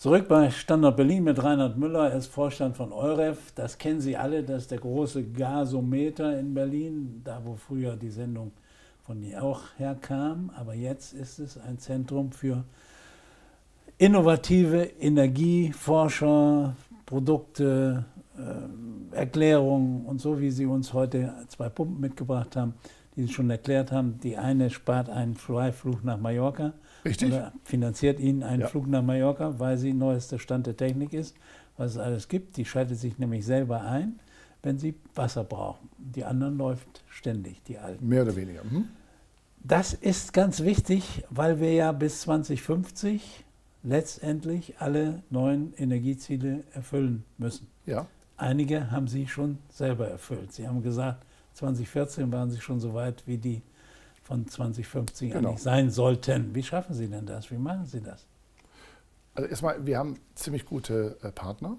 Zurück bei Standort Berlin mit Reinhard Müller, er ist Vorstand von EUREF. Das kennen Sie alle, das ist der große Gasometer in Berlin, da wo früher die Sendung von ihr auch herkam. Aber jetzt ist es ein Zentrum für innovative Energieforscher, Produkte, Erklärungen und so, wie Sie uns heute zwei Pumpen mitgebracht haben, die Sie schon erklärt haben. Die eine spart einen Freiflug nach Mallorca. Richtig. Oder finanziert Ihnen einen Flug nach Mallorca, weil sie neuester Stand der Technik ist, was es alles gibt. Die schaltet sich nämlich selber ein, wenn Sie Wasser brauchen. Die anderen läuft ständig, die alten. Mehr oder weniger. Das ist ganz wichtig, weil wir ja bis 2050 letztendlich alle neuen Energieziele erfüllen müssen. Ja. Einige haben Sie schon selber erfüllt. Sie haben gesagt, 2014 waren Sie schon so weit, wie die von 2050 eigentlich sein sollten. Wie schaffen Sie denn das? Wie machen Sie das? Also erstmal, wir haben ziemlich gute Partner.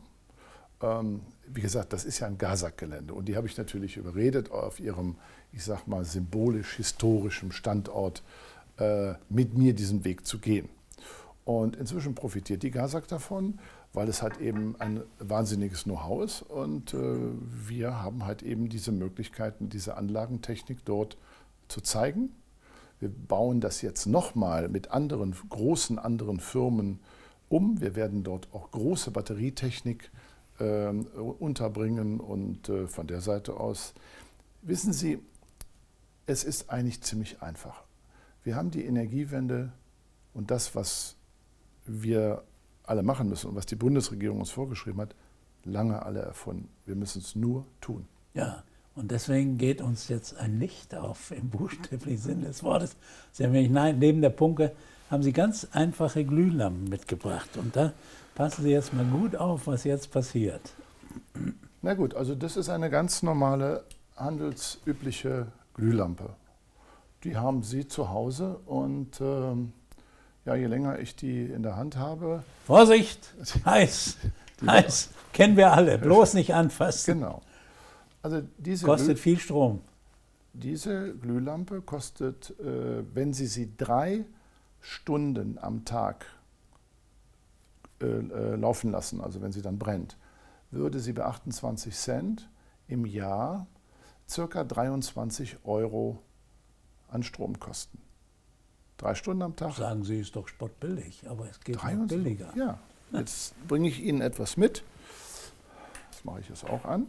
Wie gesagt, das ist ja ein GASAG-Gelände und die habe ich natürlich überredet, auf ihrem, ich sag mal, symbolisch-historischen Standort mit mir diesen Weg zu gehen. Und inzwischen profitiert die GASAG davon, weil es halt eben ein wahnsinniges Know-how ist und wir haben halt eben diese Möglichkeiten, diese Anlagentechnik dort zu zeigen. Wir bauen das jetzt nochmal mit anderen großen anderen Firmen um. Wir werden dort auch große Batterietechnik unterbringen und von der Seite aus, wissen Sie, es ist eigentlich ziemlich einfach. Wir haben die Energiewende und das, was wir alle machen müssen und was die Bundesregierung uns vorgeschrieben hat, lange alle erfunden. Wir müssen es nur tun. Ja. Und deswegen geht uns jetzt ein Licht auf, im buchstäblichen Sinne des Wortes. Sie haben neben der Pumpe haben Sie ganz einfache Glühlampen mitgebracht. Und da passen Sie jetzt mal gut auf, was jetzt passiert. Na gut, also das ist eine ganz normale, handelsübliche Glühlampe. Die haben Sie zu Hause und ja, je länger ich die in der Hand habe... Vorsicht! Heiß! Heiß! Kennen wir alle, bloß nicht anfassen. Genau. Also diese kostet viel Strom. Diese Glühlampe kostet, wenn Sie sie 3 Stunden am Tag laufen lassen, also wenn sie dann brennt, würde sie bei 28 Cent im Jahr ca. 23 € an Strom kosten. 3 Stunden am Tag. Sagen Sie, ist doch spottbillig, aber es geht noch billiger. Ja, jetzt bringe ich Ihnen etwas mit. Das mache ich jetzt auch an.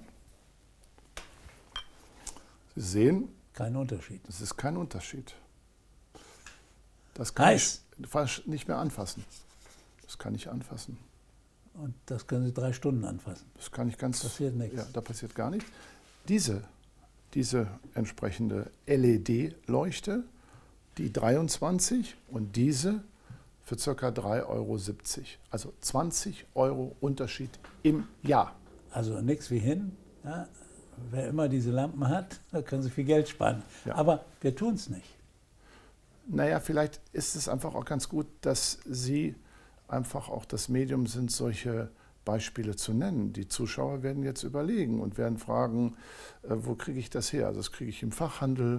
Sie sehen, kein Unterschied. Es ist kein Unterschied. Das kann ich nicht mehr anfassen. Das kann ich anfassen. Und das können Sie 3 Stunden anfassen. Das kann ich ganz. Passiert nichts. Ja, da passiert gar nichts. Diese entsprechende LED-Leuchte, die 23 und diese für ca. 3,70 €. Also 20 € Unterschied im Jahr. Also nichts wie hin. Ja. Wer immer diese Lampen hat, da können Sie viel Geld sparen. Ja. Aber wir tun es nicht. Naja, vielleicht ist es einfach auch ganz gut, dass Sie einfach auch das Medium sind, solche Beispiele zu nennen. Die Zuschauer werden jetzt überlegen und werden fragen, wo kriege ich das her? Also das kriege ich im Fachhandel,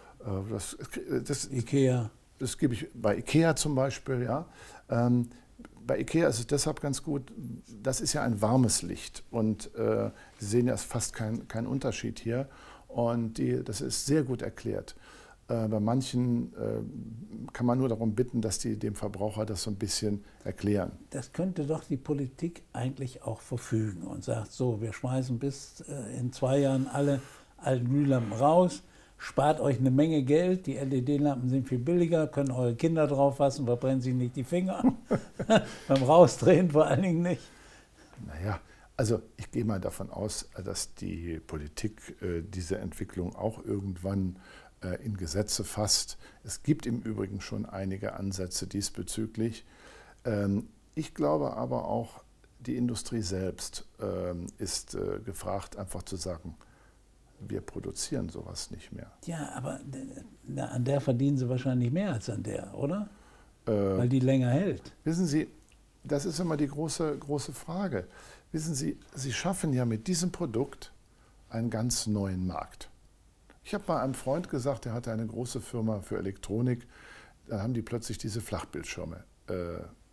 IKEA. Das gebe ich bei IKEA zum Beispiel, ja. Bei IKEA ist es deshalb ganz gut, das ist ja ein warmes Licht und Sie sehen ja, es ist fast kein Unterschied hier und das ist sehr gut erklärt. Bei manchen kann man nur darum bitten, dass die dem Verbraucher das so ein bisschen erklären. Das könnte doch die Politik eigentlich auch verfügen und sagt, so, wir schmeißen bis in 2 Jahren alle alten Glühlampen raus, spart euch eine Menge Geld, die LED-Lampen sind viel billiger, können eure Kinder drauf fassen, verbrennen sich nicht die Finger, beim Rausdrehen vor allen Dingen nicht. Naja, also ich gehe mal davon aus, dass die Politik diese Entwicklung auch irgendwann in Gesetze fasst. Es gibt im Übrigen schon einige Ansätze diesbezüglich. Ich glaube aber auch, die Industrie selbst ist gefragt, einfach zu sagen, wir produzieren sowas nicht mehr. Ja, aber an der verdienen Sie wahrscheinlich mehr als an der, oder? Weil die länger hält. Wissen Sie, das ist immer die große Frage. Wissen Sie, Sie schaffen ja mit diesem Produkt einen ganz neuen Markt. Ich habe mal einem Freund gesagt, der hatte eine große Firma für Elektronik, da haben die plötzlich diese Flachbildschirme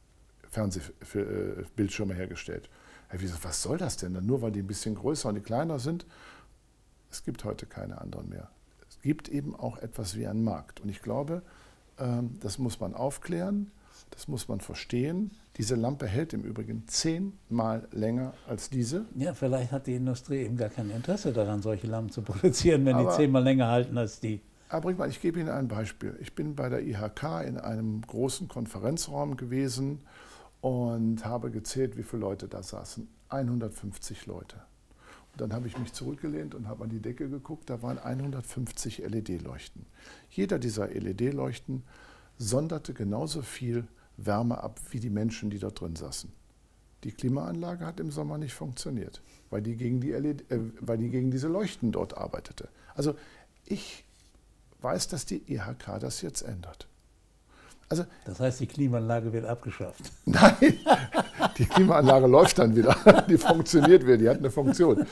Fernsehbildschirme hergestellt. Was soll das denn? Nur weil die ein bisschen größer und die kleiner sind? Es gibt heute keine anderen mehr. Es gibt eben auch etwas wie einen Markt. Und ich glaube, das muss man aufklären, das muss man verstehen. Diese Lampe hält im Übrigen 10-mal länger als diese. Ja, vielleicht hat die Industrie eben gar kein Interesse daran, solche Lampen zu produzieren, wenn die 10-mal länger halten als die. Herr Brinkmann, ich gebe Ihnen ein Beispiel. Ich bin bei der IHK in einem großen Konferenzraum gewesen und habe gezählt, wie viele Leute da saßen. 150 Leute. Und dann habe ich mich zurückgelehnt und habe an die Decke geguckt, da waren 150 LED-Leuchten. Jeder dieser LED-Leuchten sonderte genauso viel Wärme ab wie die Menschen, die dort drin saßen. Die Klimaanlage hat im Sommer nicht funktioniert, weil die gegen diese Leuchten dort arbeitete. Also ich weiß, dass die IHK das jetzt ändert. Also, das heißt, die Klimaanlage wird abgeschafft? Nein, die Klimaanlage läuft dann wieder. Die funktioniert wieder, die hat eine Funktion.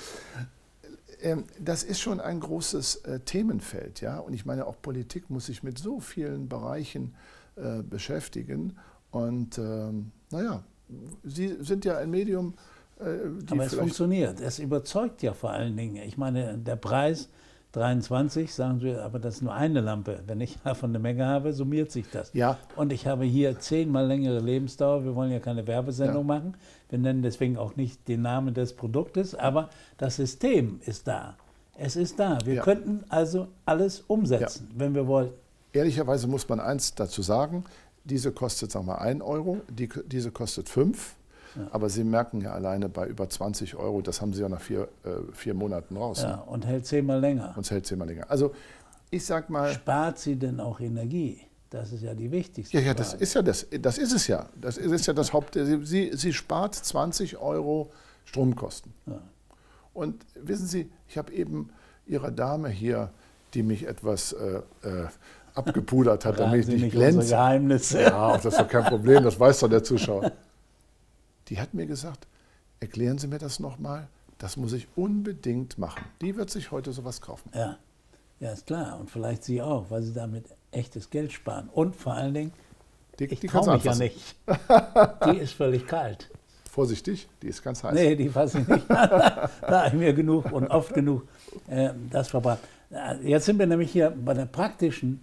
Das ist schon ein großes Themenfeld. Ja? Und ich meine, auch Politik muss sich mit so vielen Bereichen beschäftigen. Und naja, Sie sind ja ein Medium, aber es funktioniert. Es überzeugt ja vor allen Dingen. Ich meine, der Preis 23, sagen Sie, aber das ist nur eine Lampe. Wenn ich davon eine Menge habe, summiert sich das. Ja. Und ich habe hier 10-mal längere Lebensdauer. Wir wollen ja keine Werbesendung machen. Wir nennen deswegen auch nicht den Namen des Produktes, aber das System ist da. Es ist da. Wir könnten also alles umsetzen, wenn wir wollten. Ehrlicherweise muss man eins dazu sagen, diese kostet, sagen wir mal, 1 Euro, diese kostet 5. Ja. Aber Sie merken ja alleine bei über 20 Euro, das haben Sie ja nach 4 Monaten raus. Ja, und hält 10-mal länger. Und hält 10-mal länger. Also ich sag mal... Spart sie denn auch Energie? Das ist ja die wichtigste Frage. Das ist es ja. Das ist ja das Haupt... Sie spart 20 Euro Stromkosten. Ja. Und wissen Sie, ich habe eben Ihre Dame hier, die mich etwas abgepudert hat, damit ich nicht glänze. Geheimnisse. Ja, das ist doch kein Problem, das weiß doch der Zuschauer. Die hat mir gesagt, erklären Sie mir das nochmal, das muss ich unbedingt machen. Die wird sich heute sowas kaufen. Ja, ja, ist klar. Und vielleicht Sie auch, weil Sie damit echtes Geld sparen. Und vor allen Dingen, ich traue mich ja nicht. Die ist völlig kalt. Vorsichtig, die ist ganz heiß. Nee, die fasse ich nicht an. Da habe ich mir genug und oft genug das verbracht. Jetzt sind wir nämlich hier bei der praktischen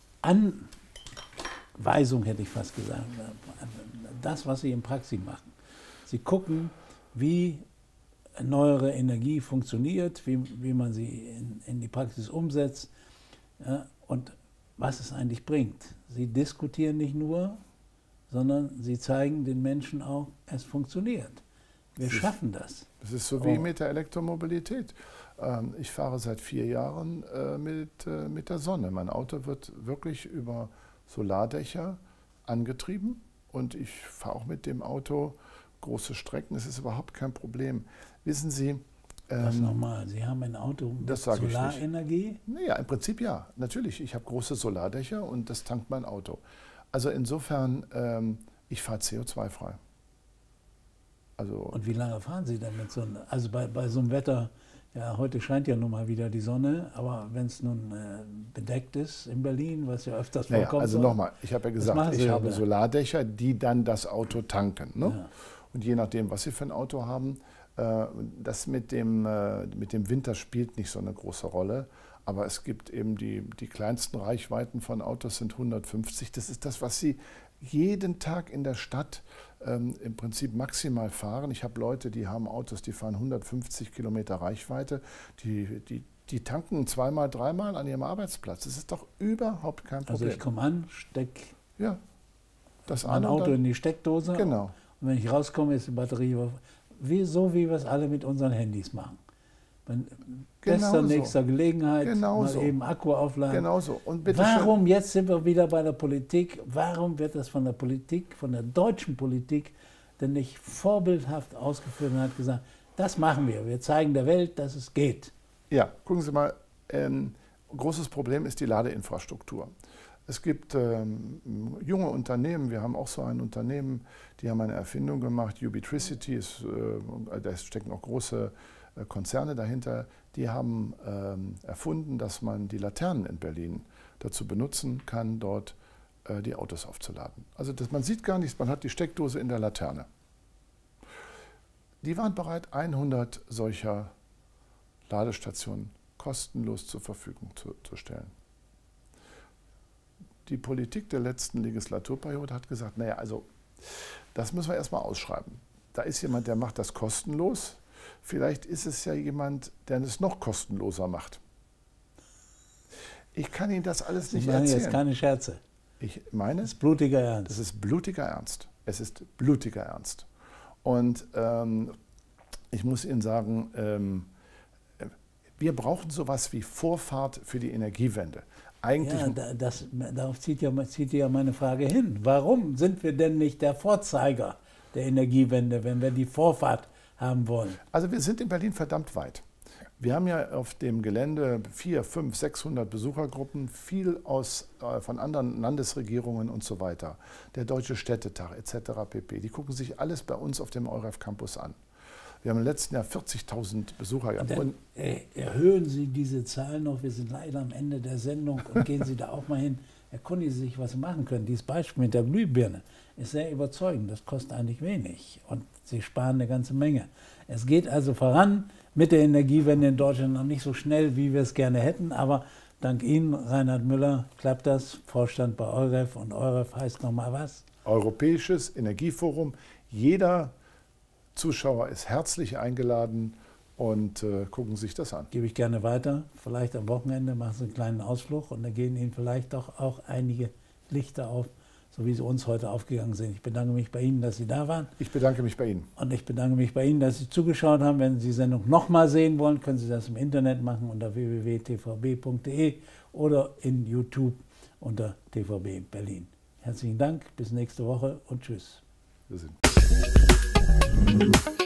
Anweisung, hätte ich fast gesagt. Das, was Sie in Praxis machen. Sie gucken, wie neuere Energie funktioniert, wie man sie in die Praxis umsetzt, ja, und was es eigentlich bringt. Sie diskutieren nicht nur, sondern sie zeigen den Menschen auch, es funktioniert. Wir schaffen das. Das ist so wie mit der Elektromobilität. Ich fahre seit 4 Jahren mit der Sonne. Mein Auto wird wirklich über Solardächer angetrieben und ich fahre auch mit dem Auto große Strecken. Das ist überhaupt kein Problem. Wissen Sie... Das nochmal, Sie haben ein Auto mit Solarenergie? Naja, im Prinzip ja. Natürlich, ich habe große Solardächer und das tankt mein Auto. Also insofern, ich fahre CO2-frei. Also und wie lange fahren Sie denn mit so einem, also bei so einem Wetter, ja, heute scheint ja nun mal wieder die Sonne, aber wenn es nun bedeckt ist in Berlin, was ja öfters vorkommt. Naja, also nochmal, ich habe ja gesagt, ich habe Solardächer, die dann das Auto tanken. Ne? Ja. Und je nachdem, was Sie für ein Auto haben, das mit dem Winter spielt nicht so eine große Rolle. Aber es gibt eben die kleinsten Reichweiten von Autos sind 150. Das ist das, was Sie jeden Tag in der Stadt im Prinzip maximal fahren. Ich habe Leute, die haben Autos, die fahren 150 Kilometer Reichweite. Die tanken 2-mal, 3-mal an ihrem Arbeitsplatz. Das ist doch überhaupt kein Problem. Also ich komme an, stecke mein Auto in die Steckdose. Genau. Und wenn ich rauskomme, ist die Batterie so, wie wir es alle mit unseren Handys machen. Bester nächster Gelegenheit, mal eben Akku aufladen. Genau so. Und bitte warum, jetzt sind wir wieder bei der Politik, warum wird das von der Politik, von der deutschen Politik, denn nicht vorbildhaft ausgeführt und hat gesagt, das machen wir, wir zeigen der Welt, dass es geht. Ja, gucken Sie mal, ein großes Problem ist die Ladeinfrastruktur. Es gibt junge Unternehmen, wir haben auch so ein Unternehmen, die haben eine Erfindung gemacht, Ubitricity, da stecken auch große Konzerne dahinter, die haben erfunden, dass man die Laternen in Berlin dazu benutzen kann, dort die Autos aufzuladen. Also man sieht gar nichts, man hat die Steckdose in der Laterne. Die waren bereit, 100 solcher Ladestationen kostenlos zur Verfügung zu stellen. Die Politik der letzten Legislaturperiode hat gesagt, naja, also das müssen wir erstmal ausschreiben. Da ist jemand, der macht das kostenlos. Vielleicht ist es ja jemand, der es noch kostenloser macht. Ich kann Ihnen das alles nicht erzählen. Jetzt keine Scherze. Ich meine, das ist blutiger Ernst. Das ist blutiger Ernst. Es ist blutiger Ernst. Und ich muss Ihnen sagen, wir brauchen sowas wie Vorfahrt für die Energiewende. Eigentlich ja, darauf zieht ja meine Frage hin. Warum sind wir denn nicht der Vorzeiger der Energiewende, wenn wir die Vorfahrt haben wollen? Also wir sind in Berlin verdammt weit. Wir haben ja auf dem Gelände 400, 500, 600 Besuchergruppen, viel von anderen Landesregierungen und so weiter. Der Deutsche Städtetag etc. pp. Die gucken sich alles bei uns auf dem EUREF Campus an. Wir haben im letzten Jahr 40.000 Besucher gehabt. Erhöhen Sie diese Zahlen noch, wir sind leider am Ende der Sendung und gehen Sie da auch mal hin, erkundigen Sie sich, was Sie machen können. Dieses Beispiel mit der Glühbirne ist sehr überzeugend, das kostet eigentlich wenig und Sie sparen eine ganze Menge. Es geht also voran mit der Energiewende in Deutschland noch nicht so schnell, wie wir es gerne hätten, aber dank Ihnen, Reinhard Müller, klappt das. Vorstand bei EUREF und EUREF heißt nochmal was? Europäisches Energieforum. Jeder Zuschauer ist herzlich eingeladen und gucken sich das an. Gebe ich gerne weiter. Vielleicht am Wochenende machen Sie einen kleinen Ausflug und da gehen Ihnen vielleicht doch auch einige Lichter auf, so wie sie uns heute aufgegangen sind. Ich bedanke mich bei Ihnen, dass Sie da waren. Ich bedanke mich bei Ihnen. Und ich bedanke mich bei Ihnen, dass Sie zugeschaut haben. Wenn Sie die Sendung nochmal sehen wollen, können Sie das im Internet machen unter www.tvb.de oder in YouTube unter TVB Berlin. Herzlichen Dank, bis nächste Woche und tschüss. Wir sind.